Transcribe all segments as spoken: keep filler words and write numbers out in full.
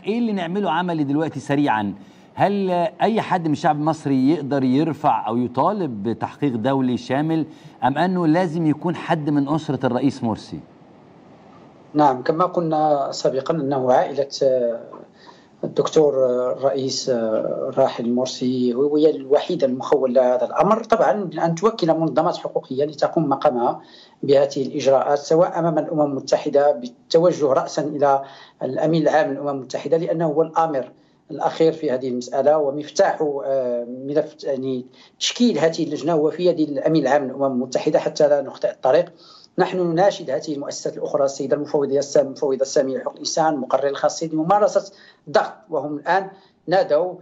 ايه اللي نعمله عملي دلوقتي سريعا؟ هل اي حد من الشعب المصري يقدر يرفع او يطالب بتحقيق دولي شامل، ام انه لازم يكون حد من اسرة الرئيس مرسي؟ نعم، كما قلنا سابقا أنه عائلة الدكتور الرئيس الراحل مرسي هي الوحيدة المخول لهذا الأمر. طبعا أن توكل منظمات حقوقية لتقوم مقامها بهذه الإجراءات، سواء أمام الأمم المتحدة بالتوجه رأسا إلى الأمين العام للأمم المتحدة، لأنه هو الآمر الأخير في هذه المسألة ومفتاح ملف يعني تشكيل هذه اللجنة هو في يد الأمين العام للأمم المتحدة حتى لا نخطئ الطريق. نحن نناشد هذه المؤسسات الأخرى، السيدة المفوضية المفوضة السامية لحقوق الإنسان، المقرر الخاص لممارسة ضغط، وهم الآن نادوا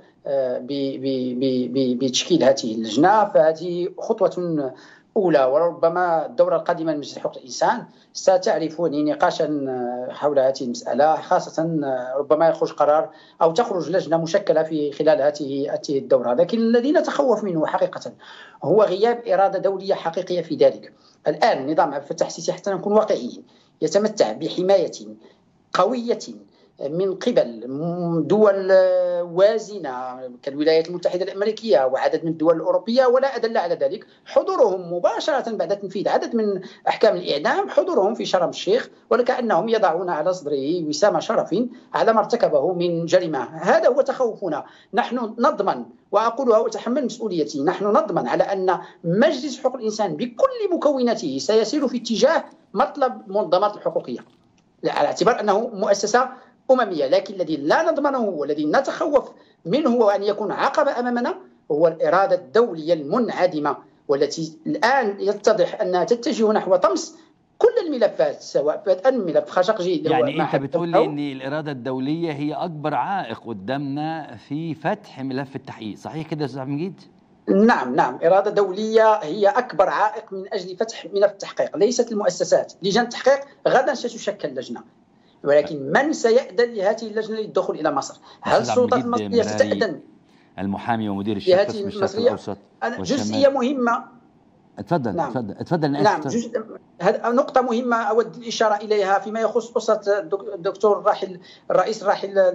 بتشكيل هذه اللجنة. فهذه خطوة أولى، وربما الدورة القادمة من مجلس حقوق الإنسان ستعرفون نقاشا حول هذه المسألة، خاصة ربما يخرج قرار أو تخرج لجنة مشكلة في خلال هذه هذه الدورة. لكن الذي نتخوف منه حقيقة هو غياب إرادة دولية حقيقية في ذلك. الآن نظام عبد الفتاح السيسي، حتى نكون واقعيين، يتمتع بحماية قوية من قبل دول وازنة كالولايات المتحدة الأمريكية وعدد من الدول الأوروبية، ولا أدل على ذلك حضورهم مباشرة بعد تنفيذ عدد من أحكام الإعدام، حضورهم في شرم الشيخ، ولكأنهم يضعون على صدره وسام شرف على ما ارتكبه من جريمة. هذا هو تخوفنا. نحن نضمن، وأقولها وأتحمل مسؤوليتي، نحن نضمن على أن مجلس حقوق الإنسان بكل مكوناته سيسير في اتجاه مطلب المنظمات الحقوقية، على اعتبار أنه مؤسسة أممية. لكن الذي لا نضمنه والذي نتخوف منه وأن يكون عقبة أمامنا هو الإرادة الدولية المنعدمة، والتي الآن يتضح أنها تتجه نحو طمس كل الملفات، سواء بدءا من ملف خاشقجي. يعني أنت بتقول لي أن الإرادة الدولية هي أكبر عائق قدامنا في فتح ملف التحقيق، صحيح كده يا أستاذ عبد المجيد؟ نعم نعم، إرادة دولية هي أكبر عائق من أجل فتح ملف التحقيق، ليست المؤسسات. لجان التحقيق غدا ستشكل لجنة، ولكن من سيأذن لهذه اللجنة للدخول إلى مصر؟ هل السلطات المصرية ستأذن؟ المحامي ومدير الشرطة في الشرق الأوسط جزئية مهمة. اتفضل نعم. اتفضل اتفضل نعم، جزء نقطة مهمة أود الإشارة إليها فيما يخص أسرة الدكتور الراحل الرئيس الراحل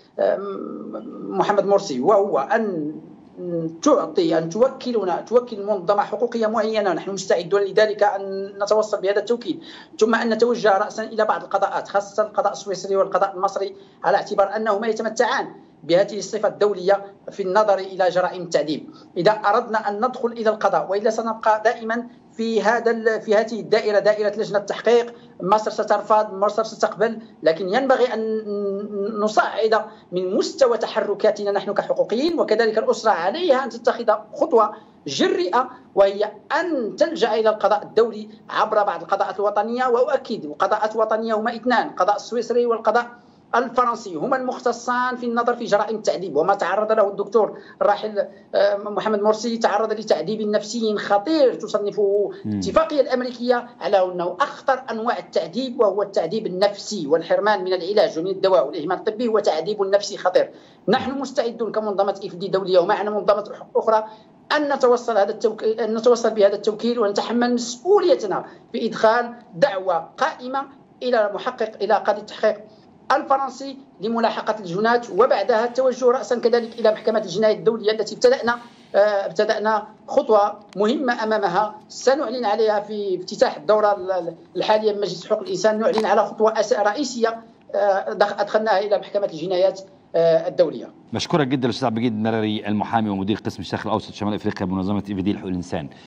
محمد مرسي، وهو أن تعطي أن توكلنا توكل منظمة حقوقية معينة، نحن مستعدون لذلك أن نتوصل بهذا التوكيل، ثم أن نتوجه رأسا إلى بعض القضاءات، خاصة القضاء السويسري والقضاء المصري، على اعتبار أنهما يتمتعان بهذه الصفة الدولية في النظر إلى جرائم التعذيب. إذا أردنا أن ندخل إلى القضاء، وإلا سنبقى دائما في هذا في هذه الدائرة، دائرة لجنة التحقيق. مصر سترفض، مصر ستقبل، لكن ينبغي أن نصعد من مستوى تحركاتنا نحن كحقوقيين، وكذلك الأسرة عليها أن تتخذ خطوة جريئة، وهي أن تلجأ إلى القضاء الدولي عبر بعض القضاءات الوطنية. وأؤكد القضاءات الوطنية هما اثنان، القضاء السويسري والقضاء الفرنسي، هما المختصان في النظر في جرائم التعذيب. وما تعرض له الدكتور الراحل محمد مرسي تعرض لتعذيب نفسي خطير تصنفه الاتفاقية الأمريكية على أنه أخطر أنواع التعذيب، وهو التعذيب النفسي والحرمان من العلاج ومن الدواء والإهمال الطبي، هو تعذيب نفسي خطير. نحن مستعدون كمنظمة إف دي دولية ومعنا منظمات أخرى أن نتوصل هذا التوكيل أن نتوصل بهذا التوكيل ونتحمل مسؤوليتنا بإدخال دعوة قائمة إلى محقق إلى قاضي التحقيق الفرنسي لملاحقة الجنات، وبعدها التوجه رأسا كذلك إلى محكمة الجناية الدولية التي ابتدأنا ابتدأنا خطوة مهمة أمامها، سنعلن عليها في افتتاح الدورة الحالية من مجلس حقوق الإنسان. نعلن على خطوة رئيسية أدخلناها إلى محكمة الجنايات الدولية. بشكرك جدا الأستاذ عبد المجيد النراري، المحامي ومدير قسم الشرق الأوسط شمال أفريقيا بمنظمة إف دي لحقوق الإنسان.